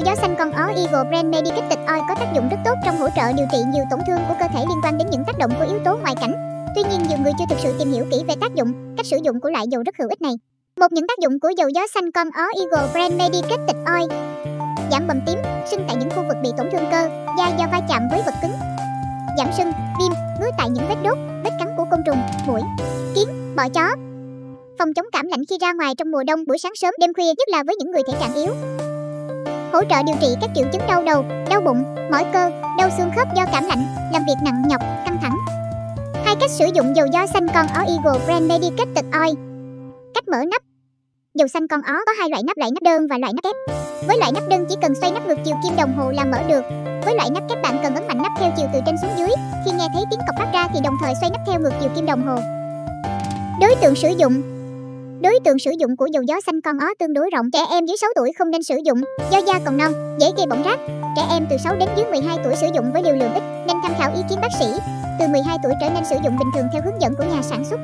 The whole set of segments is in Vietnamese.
Dầu gió xanh con ó Eagle Brand Medicated Oil có tác dụng rất tốt trong hỗ trợ điều trị nhiều tổn thương của cơ thể liên quan đến những tác động của yếu tố ngoại cảnh. Tuy nhiên, nhiều người chưa thực sự tìm hiểu kỹ về tác dụng, cách sử dụng của loại dầu rất hữu ích này. Một những tác dụng của dầu gió xanh con ó Eagle Brand Medicated Oil: giảm bầm tím, sưng tại những khu vực bị tổn thương cơ, da do va chạm với vật cứng. Giảm sưng, viêm, ngứa tại những vết đốt, vết cắn của côn trùng, muỗi, kiến, bọ chó. Phòng chống cảm lạnh khi ra ngoài trong mùa đông buổi sáng sớm đêm khuya, nhất là với những người thể trạng yếu. Hỗ trợ điều trị các triệu chứng đau đầu, đau bụng, mỏi cơ, đau xương khớp do cảm lạnh, làm việc nặng nhọc, căng thẳng. Hai cách sử dụng dầu gió xanh con ó Eagle Brand Medicated Oil. Cách mở nắp. Dầu xanh con ó có hai loại nắp đơn và loại nắp kép. Với loại nắp đơn chỉ cần xoay nắp ngược chiều kim đồng hồ là mở được. Với loại nắp kép bạn cần ấn mạnh nắp theo chiều từ trên xuống dưới. Khi nghe thấy tiếng cọc phát ra thì đồng thời xoay nắp theo ngược chiều kim đồng hồ. Đối tượng sử dụng. Đối tượng sử dụng của dầu gió xanh con ó tương đối rộng. Trẻ em dưới 6 tuổi không nên sử dụng do da còn non, dễ gây bỏng rát. Trẻ em từ 6 đến dưới 12 tuổi sử dụng với liều lượng ít, nên tham khảo ý kiến bác sĩ. Từ 12 tuổi trở nên sử dụng bình thường theo hướng dẫn của nhà sản xuất.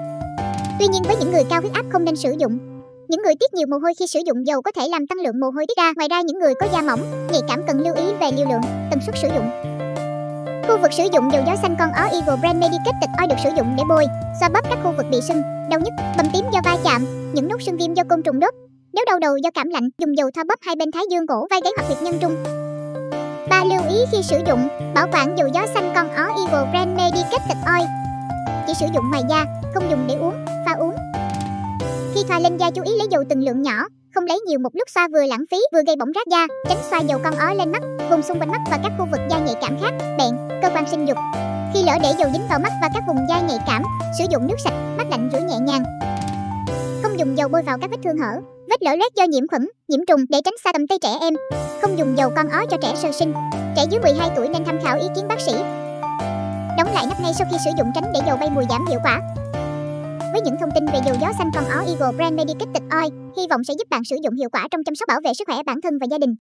Tuy nhiên, với những người cao huyết áp không nên sử dụng. Những người tiết nhiều mồ hôi khi sử dụng dầu có thể làm tăng lượng mồ hôi tiết ra. Ngoài ra, những người có da mỏng, nhạy cảm cần lưu ý về liều lượng, tần suất sử dụng. Khu vực sử dụng dầu gió xanh con ó Eagle Brand Medicated Oil được sử dụng để bôi, xoa bóp các khu vực bị sưng, đau nhức, bầm tím do va chạm, những nốt sưng viêm do côn trùng đốt. Nếu đau đầu do cảm lạnh, dùng dầu thoa bóp hai bên thái dương, cổ, vai gáy hoặc huyệt nhân trung. 3. Lưu ý khi sử dụng. Bảo quản dầu gió xanh con ó Eagle Brand Medicated Oil. Chỉ sử dụng ngoài da, không dùng để uống, pha uống. Khi thoa lên da chú ý lấy dầu từng lượng nhỏ, không lấy nhiều một lúc xoa vừa lãng phí vừa gây bỏng rát da. Tránh xoa dầu con ó lên mắt, vùng xung quanh mắt và các khu vực da nhạy cảm khác, bẹn, cơ quan sinh dục. Khi lỡ để dầu dính vào mắt và các vùng da nhạy cảm, sử dụng nước sạch, mát lạnh rửa nhẹ nhàng. Không dùng dầu bôi vào các vết thương hở, vết lở loét do nhiễm khuẩn, nhiễm trùng để tránh xa tầm tay trẻ em. Không dùng dầu con ó cho trẻ sơ sinh. Trẻ dưới 12 tuổi nên tham khảo ý kiến bác sĩ. Đóng lại nắp ngay sau khi sử dụng tránh để dầu bay mùi giảm hiệu quả. Với những thông tin về dầu gió xanh con ó Eagle Brand Medicated Oil, hy vọng sẽ giúp bạn sử dụng hiệu quả trong chăm sóc bảo vệ sức khỏe bản thân và gia đình.